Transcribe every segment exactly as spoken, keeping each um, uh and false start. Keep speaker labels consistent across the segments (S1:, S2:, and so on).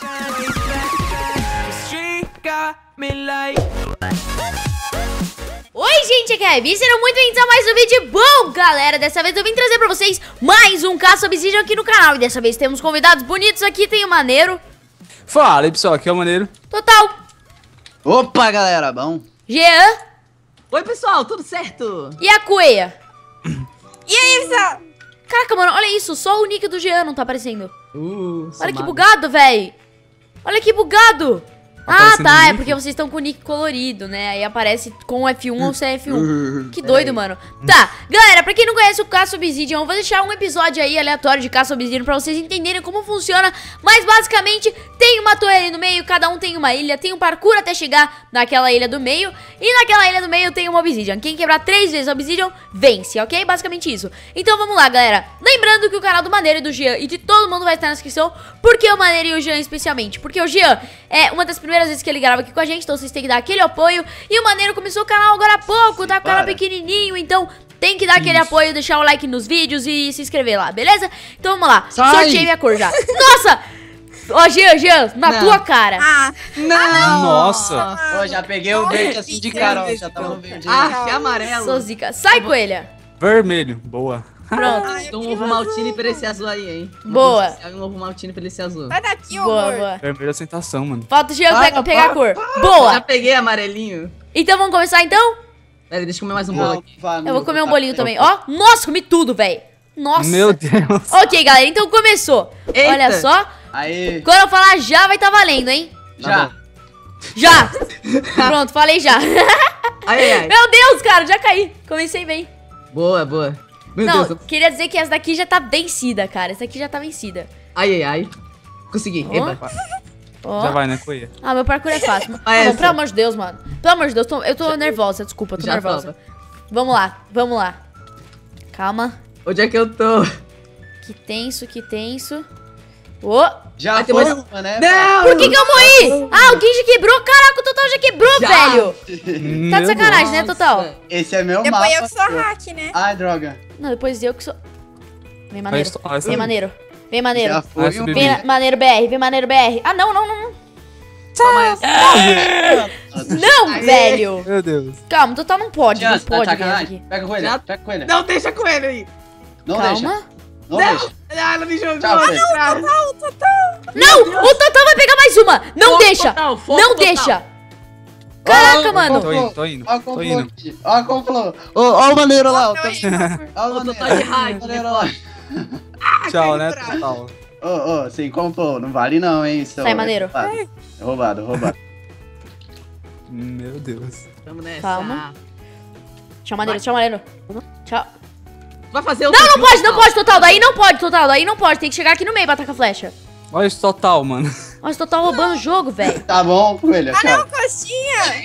S1: Oi gente, aqui é a Ivy, sejam muito bem-vindos a mais um vídeo. Bom, galera, dessa vez eu vim trazer pra vocês mais um Caça Obsidian aqui no canal. E dessa vez temos convidados bonitos aqui, tem o Maneiro.
S2: Fala aí pessoal, aqui é o Maneiro.
S1: Total.
S3: Opa galera, bom?
S1: Jean.
S4: Oi pessoal, tudo certo?
S1: E a Coelha.
S5: E aí, pessoal?
S1: Caraca, mano, olha isso, só o nick do Jean não tá aparecendo.
S4: Uh,
S1: Olha que bugado, velho. Olha que bugado. Ah, tá, é porque vocês estão com o nick colorido, né? Aí aparece com F um ou C F um. Que doido, mano. Tá, galera, pra quem não conhece o Caça Obsidian, eu vou deixar um episódio aí aleatório de Caça Obsidian pra vocês entenderem como funciona. Mas basicamente, tem uma torre ali no meio, cada um tem uma ilha, tem um parkour até chegar naquela ilha do meio. E naquela ilha do meio tem uma Obsidian. Quem quebrar três vezes a Obsidian, vence, ok? Basicamente isso. Então vamos lá, galera. Lembrando que o canal do Maneiro e do Jean e de todo mundo vai estar na descrição. Por que o Maneiro e o Jean especialmente? Porque o Jean é uma das primeiras vezes que ele grava aqui com a gente, então vocês têm que dar aquele apoio. E o Maneiro começou o canal agora há pouco, tá com o canal pequenininho, então tem que dar Isso. aquele apoio, deixar o like nos vídeos e se inscrever lá, beleza? Então vamos lá,
S3: Sai.
S1: sorteei minha cor já. Nossa! Ó, Jean, Jean, na não. tua cara.
S5: Ah,
S4: não!
S2: Nossa!
S3: Ó, já peguei o verde assim de cara, ó, já tava no verde.
S4: Ah, que amarelo.
S1: Sou zica. Sai, Coelha.
S2: Vermelho, boa.
S1: Pronto.
S5: Ai,
S4: Então um ovo maltine pra esse azul aí, hein?
S1: Boa.
S4: Um ovo maltine pra esse azul.
S5: sai daqui, ô
S1: Boa,
S5: amor.
S1: boa.
S2: Vermelho é sentação, mano.
S1: Falta o Jean
S3: Para,
S1: pe pegar a cor.
S4: Já
S1: Boa.
S4: peguei amarelinho.
S1: Então vamos começar então?
S4: Pera, deixa eu comer mais um bolo
S3: Não,
S4: aqui.
S3: vá,
S1: Eu
S3: meu,
S1: vou comer um
S3: tá,
S1: bolinho
S3: tá,
S1: também. Ó, nossa, comi tudo, velho. Nossa.
S2: Meu Deus.
S1: Ok, galera, então começou.
S4: Eita.
S1: Olha só.
S3: Aí,
S1: Quando eu falar já, vai tá valendo, hein?
S3: já.
S1: Já. Pronto, falei já.
S4: Ai, ai, ai.
S1: Meu Deus, cara, já caí. Comecei bem.
S4: Boa, boa. Meu
S1: Não,
S4: Deus.
S1: queria dizer que essa daqui já tá vencida, cara. Essa daqui já tá vencida.
S4: Ai, ai, ai. Consegui.
S1: Ó.
S4: Eba.
S1: Ó.
S2: Já vai, né, Coelha?
S1: Ah, meu parkour é fácil.
S4: Ah,
S1: Tá
S4: essa.
S1: bom, pelo amor de Deus, mano. Pelo amor de Deus, tô- eu tô nervosa, desculpa, eu tô
S4: Já
S1: nervosa.
S4: tava.
S1: Vamos lá, vamos lá. Calma.
S4: Onde é que eu tô?
S1: Que tenso, que tenso. Ô,
S3: Já
S4: Ah, tem
S3: foi
S4: mais-
S3: uma, né?
S4: Não!
S1: por que que eu morri? Ah, alguém já quebrou? Caraca, o Total já quebrou,
S4: Já.
S1: velho. Tá de
S2: Meu
S1: sacanagem, né, Total?
S4: Nossa.
S3: Esse é meu
S5: Depois
S3: mapa.
S5: eu que sou hack, né?
S3: Ai, droga.
S1: Não, depois eu que sou... Vem, maneiro.
S2: Vai, vai,
S1: Vem,
S2: vai.
S1: maneiro. Vem, maneiro.
S3: Já
S2: Vai
S3: foi um.
S2: subir.
S1: Vem, na- maneiro B R. Vem, maneiro B R. Ah, não, não, não. Não,
S4: Toma essa.
S1: não
S4: Aê.
S1: velho.
S2: Meu Deus.
S1: Calma, Total não pode.
S3: Já,
S1: Não
S3: tá
S1: pode ganhar
S3: sacanagem?
S1: aqui.
S3: Pega a coelha,
S4: Já-
S3: pega a coelha.
S4: Não deixa com ele aí.
S3: Não
S1: Calma.
S3: deixa. Não,
S4: Não.
S3: deixa.
S4: Ah, ela me jogou.
S3: Tchau, Fê.
S4: Cara.
S1: Não, o Total vai pegar mais uma. Não
S4: Foco
S1: deixa.
S4: total, foco
S1: Não
S4: total.
S1: deixa. Caraca,
S3: Ó,
S1: mano.
S2: Tô indo, tô indo,
S3: Ó,
S2: tô
S3: como
S2: indo.
S3: falou aqui. Ó, como falou. Ó, ó o maneiro lá. Ó,
S5: Não,
S3: tá-
S5: eu ia-
S3: ó o
S4: Ô, Total
S3: maneiro.
S4: de hack,
S3: Ó, maneiro lá.
S2: Tchau, né, Total.
S3: Ô, ô, sim, comprou. Não vale não, hein? Isso
S1: Sai,
S3: é
S1: maneiro.
S3: roubado. É roubado, roubado.
S2: Meu Deus.
S4: Vamos nessa.
S1: Calma. Tchau, maneiro, tchau, maneiro. Tchau.
S4: Vai fazer o
S1: Não, não pode, não pode, Total. Daí não pode, Total. Daí não pode. Tem que chegar aqui no meio pra atacar a flecha.
S2: Olha esse Total, mano.
S1: Nossa, o Total roubando o jogo, velho.
S3: Tá bom, coelha,
S5: Ah,
S3: tchau.
S5: não, coxinha!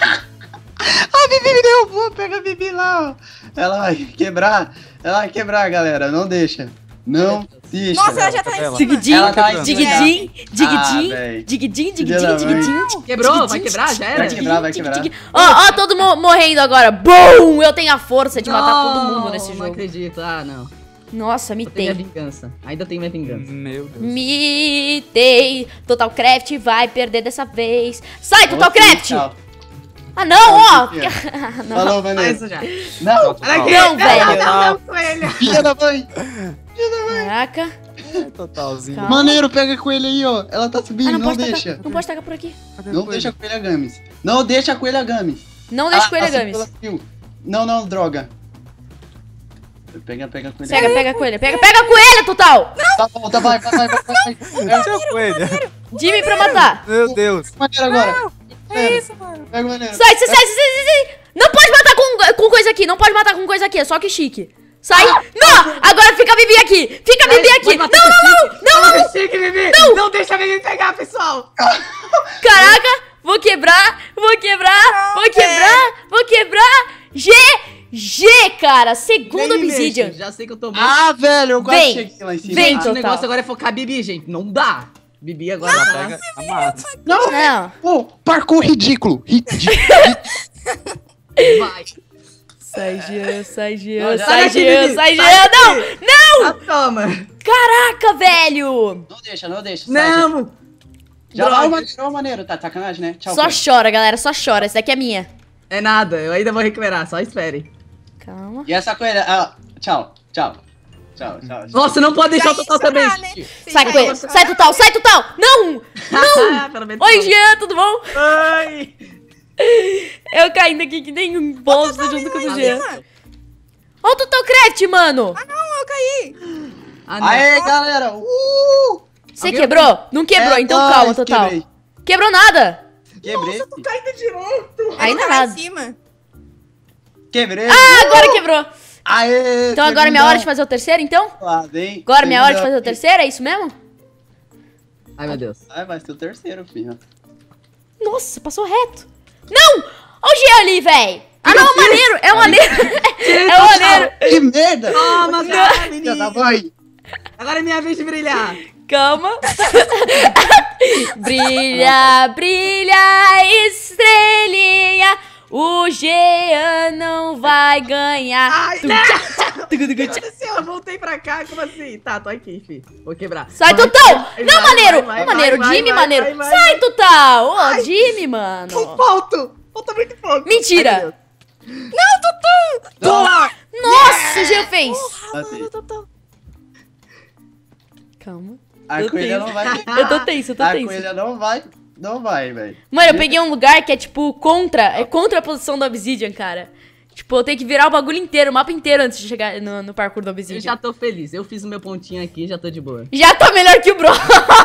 S3: A Bibi me derrubou, pega a Bibi lá, ó. Ela vai quebrar, ela vai quebrar, galera, não deixa. Não deixa.
S5: Nossa, ela já tá em
S2: Ela-
S5: cima.
S1: Digidin,
S3: Ela tá em
S1: digidin,
S3: Ah,
S1: digidin,
S3: véi.
S1: digidin,
S3: Filha da
S1: digidin,
S3: mãe.
S1: digidin.
S4: Quebrou? Vai quebrar? Já era?
S3: Vai quebrar, vai quebrar.
S1: Ó, ó, todo mundo morrendo agora. Bum! Eu tenho a força de matar todo mundo nesse
S4: Não
S1: jogo.
S4: acredito. Ah, não.
S1: Nossa,
S4: Eu tenho minha
S1: mitei.
S4: vingança. Ainda tenho minha vingança.
S2: Meu Deus.
S1: Mitei. Total Craft vai perder dessa vez. Sai, Total
S3: Ok,
S1: Craft!
S3: tchau.
S1: Ah, não, ó!
S3: Tchau,
S1: Ah, não.
S3: Falou,
S4: Ah,
S3: maneiro.
S4: isso já.
S3: Não,
S2: Tchau, Total.
S1: Não, velho.
S4: Não, não, não, coelho.
S3: filha da mãe.
S1: Caraca.
S2: Totalzinho.
S1: Calma.
S3: Maneiro, pega a coelha aí, ó. Ela tá subindo,
S1: Ah, não,
S3: não,
S1: pode
S3: deixa.
S1: tacar. Não pode tacar por aqui.
S2: Cadê
S3: Não
S2: a
S3: deixa a
S2: Coelha?
S3: coelha Games. Não deixa a coelha Games.
S1: Não deixa
S3: Ah,
S1: com ele,
S3: passa
S1: Games.
S3: pela fio. Não, não, droga. Pega, pega a coelha.
S1: Pega, pega a coelha. Pega, pega a coelha, Total!
S3: Tá bom, tá, vai, vai, vai, vai, vai. Pega
S2: Tchau, Coelha.
S1: Jimmy pra matar.
S2: Meu Deus.
S3: o maneiro agora.
S5: É isso, mano.
S3: Pega o maneiro.
S1: Sai, sai, sai, sai, sai, sai. Não pode matar com, com coisa aqui. Não pode matar com coisa aqui. É só que chique. Sai. Não! Agora fica a Bibi aqui. Fica a Bibi aqui. Não, não, não. Não, não.
S4: Não, Chique, Bibi. Não. Não deixa a Bibi pegar, pessoal.
S1: Caraca. Vou quebrar. Vou quebrar. Vou quebrar. Vou quebrar. G. G, cara. Segundo
S4: Nem
S1: Obsidian.
S4: mexe, já sei que eu tô muito.
S3: Ah, velho, eu quase
S1: Vem.
S3: cheguei lá em cima.
S1: Vem,
S4: Gente,
S1: Total.
S4: o negócio agora é focar a Bibi, gente. Não dá. Bibi agora
S2: Ela
S4: tá...
S2: pega a mata.
S3: Não,
S1: Não.
S3: pô, parkour ridículo. Ridículo.
S4: Vai.
S1: Sai, Jean. Sai, Jean.
S4: Não,
S1: Sai,
S4: sai daqui,
S1: Jean.
S4: Bibi.
S1: Sai,
S4: Sai
S1: Jean. Não.
S4: daqui.
S1: Não.
S4: Ah, toma.
S1: Caraca, velho.
S3: Não deixa, não deixa. sai, gente.
S4: Não.
S3: Já
S4: Droga.
S3: vai o maneiro, ó, o maneiro. Tá de sacanagem, né? Tchau.
S1: Só
S3: Coelho.
S1: chora, galera, só chora. Essa daqui é minha.
S4: É nada, eu ainda vou recuperar, só espere.
S1: Calma.
S3: E essa coelha... Ah, tchau, tchau. Tchau, tchau. tchau.
S4: Nossa, não pode deixar o
S5: Já
S4: total
S5: ia
S4: também.
S5: chorar, né?
S4: gente.
S5: Você
S1: Sai,
S5: já
S1: Coelho.
S5: ia
S1: Sai, total, sai, total. Não!
S4: Ah, pelo menos
S1: Oi,
S4: não.
S1: Jean, tudo bom?
S4: Oi!
S1: Eu caindo aqui que nem um bosta junto com o Jean.
S5: Cima.
S1: Olha o Total Craft, mano.
S5: Ah, não, eu caí.
S4: Ah, não.
S3: Aê, galera. Uh!
S1: Você
S4: Alguém-
S1: quebrou? Não quebrou,
S3: É
S1: então
S3: nóis,
S1: calma, Total.
S3: Quebrei.
S1: Quebrou nada.
S3: Quebrei.
S4: Caindo direito.
S1: Ainda
S5: Ele tá lá
S1: nada.
S5: em cima.
S3: Quebrei.
S1: Ah, agora quebrou.
S3: Aê,
S1: Então agora é minha hora de fazer o terceiro, então?
S3: fazer.
S1: Agora é minha hora de fazer o terceiro, é isso mesmo?
S4: Ai, meu Deus.
S3: Ai, vai ser o terceiro, filho.
S1: Nossa, passou reto. Não! Olha o Jean ali, velho. Ah, não, é o maneiro. É o maneiro. É o maneiro.
S3: Que merda!
S4: Toma, cara,
S3: Já tá
S4: menino.
S3: bom aí.
S4: Agora é minha vez de brilhar.
S1: Calma. Brilha, brilha, estrelinha. O Jean não vai ganhar.
S4: Ai,
S1: Tum,
S4: não!
S1: tchá, tchá, tugu, tugu,
S4: Meu
S1: tchá.
S4: Deus do céu, eu voltei pra cá, como assim? Tá, tô aqui, fi. Vou quebrar.
S1: Sai,
S4: Vai,
S1: Total!
S4: vai,
S1: Não,
S4: vai,
S1: maneiro!
S4: vai,
S1: Ô, maneiro,
S4: vai,
S1: Jimmy,
S4: vai,
S1: maneiro!
S4: vai, vai,
S1: Sai,
S4: vai.
S1: Total! Ô, Jimmy, mano!
S4: Falta! Falta muito pouco.
S1: Mentira.
S4: Ai, meu Deus. Toma!
S1: Nossa, Jean fez!
S3: Batei.
S1: Calma.
S3: A
S1: Eu
S3: coelha
S1: tenho.
S3: não vai.
S1: Eu tô tenso, eu tô
S3: A
S1: tenso.
S3: coelha não vai. Não vai, velho.
S1: Mano, eu peguei um lugar que é, tipo, contra... É contra a posição do Obsidian, cara. Tipo, eu tenho que virar o bagulho inteiro, o mapa inteiro antes de chegar no, no parkour do
S4: Eu
S1: Obsidian.
S4: já tô feliz. Eu fiz o meu pontinho aqui, já tô de boa.
S1: Já tá melhor que o Bro.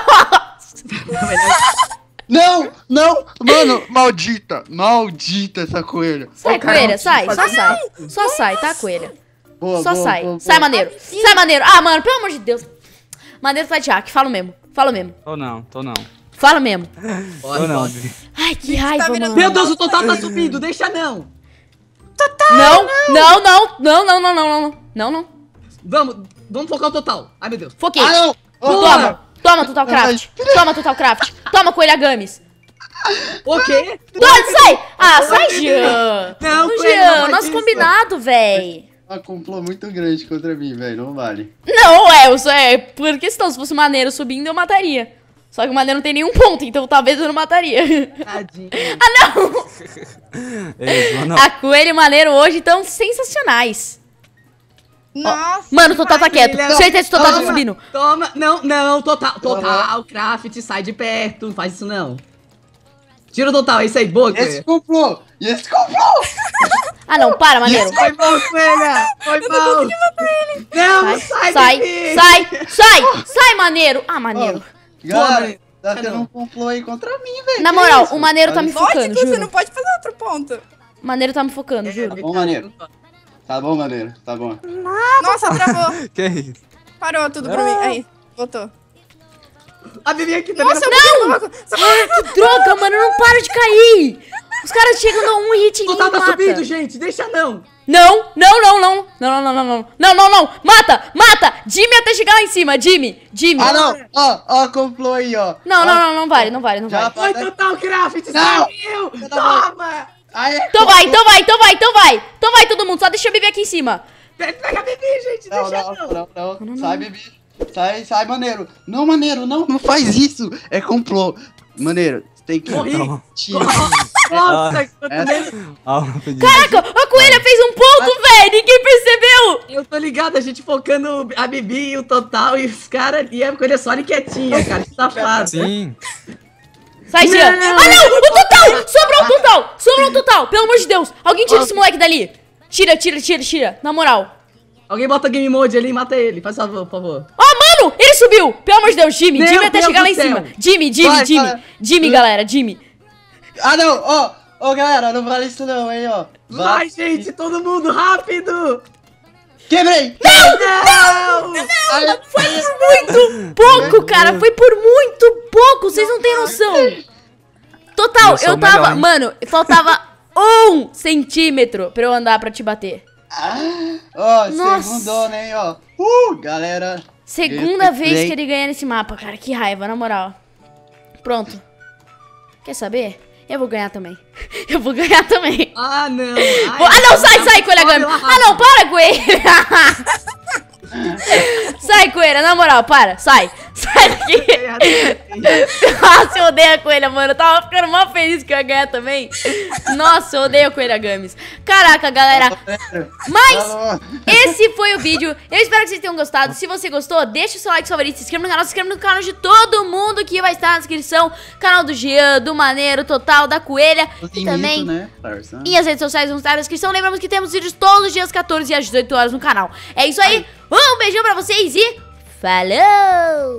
S3: Não, não, mano, maldita, maldita essa coelha.
S1: Sai,
S4: Ô, cara,
S1: coelha,
S4: não
S1: sai,
S4: precisa
S1: só
S4: fazer
S1: sai. Só sai, tá, coelha?
S3: Boa,
S1: Só
S3: boa,
S1: sai.
S3: boa,
S1: Sai,
S3: boa.
S1: maneiro. Sai, maneiro. Ah, mano, pelo amor de Deus. Maneiro tá de hack, falo mesmo. Falo mesmo.
S2: Tô não, tô não.
S1: Falo mesmo.
S4: Bora,
S2: Tô não.
S4: bora.
S1: Ai, que raiva,
S5: virando-
S1: mano.
S4: Meu Deus, o total tá subindo, deixa não.
S1: Não, não, não, não, não, não, não, não, não, não.
S4: Vamos, vamos focar o total. Ai, meu Deus.
S1: Foquei.
S3: Ah, não!
S1: Toma, toma, Total Craft. Toma, Total Craft. Toma, Coelha Games.
S4: O quê?
S1: Doido, sai! Ah, sai, Jean.
S4: Não,
S1: Ô,
S4: Coelho, não
S1: Jean,
S4: faz
S1: nosso
S4: isso.
S1: combinado, véi.
S3: Uma complô muito grande contra mim, velho, não vale.
S1: Não, é, eu só é por questão. Se fosse o Maneiro subindo, eu mataria. Só que o Maneiro não tem nenhum ponto, então talvez eu não mataria.
S4: Tadinho.
S1: Ah, não!
S2: Ei, mano.
S1: A Coelho e o Maneiro hoje estão sensacionais.
S5: Nossa.
S1: Mano, o Total tá quieto.
S4: Maravilha.
S1: Certeza que o Total tá
S4: Toma,
S1: subindo.
S4: Toma, não, não, total, total, craft, sai de perto, não faz isso não. Tira o total, é isso aí, boa,
S3: Esse
S4: Coelha.
S3: complô! E esse complô!
S1: Ah, não, para, Maneiro.
S4: Foi bom, Coelha, foi bom. Não, sai,
S1: Sai,
S4: Bibi.
S1: sai, sai, sai, Maneiro. Ah, Maneiro.
S3: Galera,
S4: Boa,
S3: tá
S4: Cadê?
S3: tendo um complô aí contra mim, velho.
S1: Na
S3: que
S1: moral,
S3: isso?
S1: o Maneiro tá me
S5: Lógico,
S1: focando,
S5: você
S1: juro.
S5: não pode fazer outro ponto.
S1: O Maneiro tá me focando,
S4: É,
S1: juro.
S3: bom, maneiro. Tá bom, maneiro, tá bom.
S5: Nossa, travou.
S2: Que isso?
S5: Parou tudo pra mim. Aí, voltou.
S4: A Bibi aqui também.
S5: Nossa,
S1: Não!
S5: não!
S1: Ah, que droga, mano, não para de cair. Os caras chegam a um hit em
S4: O
S1: mim e
S4: total tá
S1: mata.
S4: subindo, gente, deixa não.
S1: Não, não, não, não. Não, não, não, não, não. Não, não, não. Mata, mata. Jimmy até chegar lá em cima. Jimmy, Jimmy.
S3: Ah, não! Ó, ó, complô aí, ó.
S1: Não,
S3: Ó,
S1: não, não, não vale, não vale, não
S3: Já
S1: vale.
S4: Foi total craft,
S3: Não.
S4: saiu. Toma.
S3: Aí,
S1: Então vai, então vai, então vai, então vai. Então vai todo mundo, só deixa eu viver aqui em cima.
S4: Pega a Bibi, gente,
S3: Não,
S4: deixa
S3: não,
S4: não.
S3: não, não, Sai, Bibi. Sai, sai, maneiro. Não, maneiro, não, não faz isso. É complô. Maneiro, você tem que...
S4: Morri.
S3: Tira.
S4: Nossa, que eu tô
S3: Essa-
S4: vendo.
S2: Ah, pedi.
S1: Caraca, a coelha fez um ponto, velho. Ninguém percebeu.
S4: Eu tô ligado, a gente focando a Bibi e o total e os caras. E a coisa só ali quietinha, cara. Que safado.
S2: Sim.
S1: Sai, Jean.
S4: Não.
S1: Ah, não, o total. Sobrou o total. Sobrou o total. Pelo amor de Deus. Alguém tira esse moleque dali. Tira, tira, tira, tira. Na moral.
S4: Alguém bota game mode ali e mata ele. Faz favor, por favor.
S1: Ó, mano, ele subiu. Pelo amor de Deus, Jimmy.
S4: Meu
S1: Jimmy até
S4: Deus
S1: chegar
S4: do
S1: lá em
S4: céu.
S1: cima. Jimmy, Jimmy,
S3: Vai,
S1: Jimmy.
S3: vai.
S1: Jimmy, galera, Jimmy.
S3: Ah, não, ó. Ó, galera, não vale isso não, hein, ó.
S4: Vai, gente, todo mundo, rápido!
S3: Quebrei!
S4: Não!
S3: Aí,
S1: Foi por muito pouco, cara. Foi por muito pouco. Vocês não têm noção. Total,
S2: Eu sou
S1: eu
S2: o
S1: tava...
S2: melhor, hein?
S1: Mano, faltava um centímetro pra eu andar pra te bater.
S3: Ó,
S1: Nossa.
S3: segundona, hein, ó. Uh, galera.
S1: Segunda
S3: Eu
S1: vez
S3: tentei.
S1: que ele ganha nesse mapa, cara. Que raiva, na moral. Pronto. Quer saber? Eu vou ganhar também. Eu vou ganhar também.
S4: Ah, não!
S1: Vou- Ah, não, sai, sai, Coelha Gami. Ah, não, para, Coelha. Sai, Coelha, na moral, para. Sai. Sai. Nossa, eu odeio a coelha, mano. Eu tava ficando mó feliz que eu ia ganhar também. Nossa, eu odeio a coelha Games. Caraca, galera. Mas esse foi o vídeo. Eu espero que vocês tenham gostado. Se você gostou, deixa o seu like favorito, se inscreva no canal, se inscreva no canal de todo mundo que vai estar na descrição. Canal do Jean, do Maneiro, Total, da Coelha. E também
S3: né, parça?
S1: e as redes sociais vão estar na descrição. Lembramos que temos vídeos todos os dias, quatorze e às dezoito horas no canal. É isso aí. Um beijão pra vocês e falou!